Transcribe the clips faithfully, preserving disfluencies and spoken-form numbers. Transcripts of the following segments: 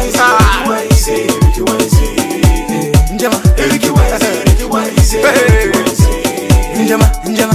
Njama, Njama, Njama,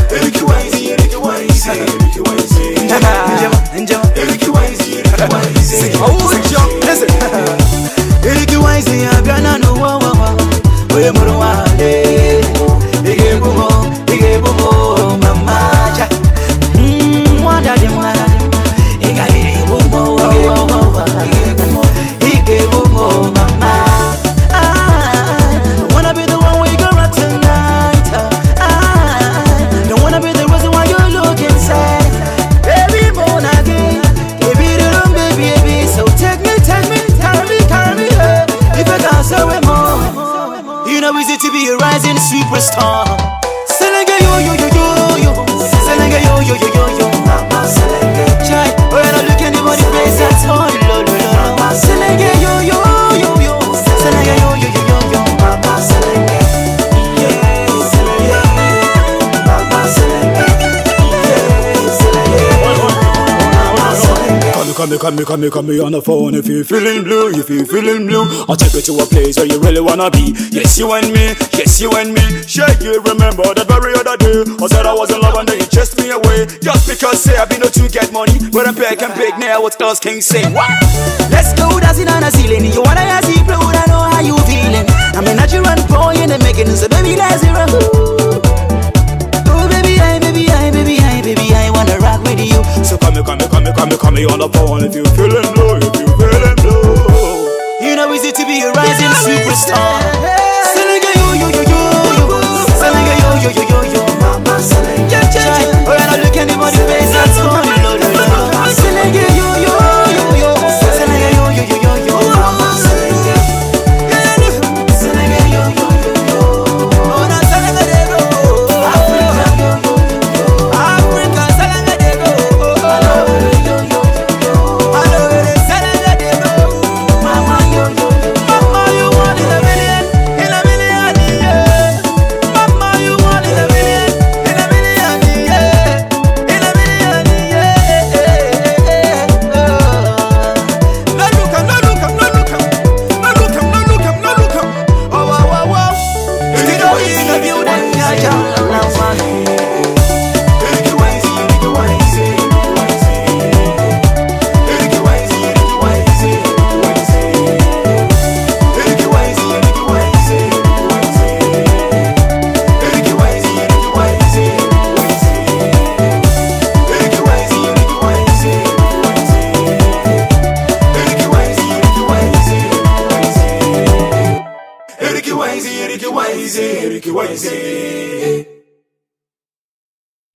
to be a rising superstar. Selenge yo yo yo yo yo. Selenge yo yo yo yo yo. Mama Selenge. Chai, when I look anybody face that's all lo lo lo. Selenge yo yo yo yo. Selenge yo yo yo yo yo. Mama Selenge. Yeah, Selenge. Mama Selenge. Yeah, Selenge. Mama Selenge. Call me, call me, call me, call me on the phone if you feeling blue, if you feeling blue. I'll take you to a place where you really wanna be. Yes, you and me, yes, you and me. Sure, you remember that very other day I said I was in love and then you chased me away. Just because say I've been no to get money, but I'm back and big now. What does King say? What? Let's go dancing on a ceiling. You wanna ask me, bro? I know how you feeling. I'm a natural boy in the making, so baby, let's hear it. Oh baby, I, baby, I, baby, I, baby, I wanna rock with you. So come me, come me, come me, come me, come me on the phone if you feeling blue, if you feeling blue. You know it's it to be a rising superstar. Selenge yo yo yo yo yo. Selenge yo yo yo yo yo. Mama Selenge. When I look anybody face that's all lo lo lo. Selenge yo yo yo yo. Selenge yo yo yo yo yo. Mama Selenge. Selenge yo yo yo yo. Oh na Selenge de go. Africa yo yo yo. Africa Selenge de go. I love it yo yo yo. I love it Selenge de go. Mama yo yo yo. Mama you want in a million, in a million yeah. Mama you want in a million, in a million yeah. In a million yeah. No look am, no look am, no look am, no look am, no look am, no look am. Oh wow wow wow. You know in the building yeah yeah. Eric Wise, Eric Wise, Eric Wise.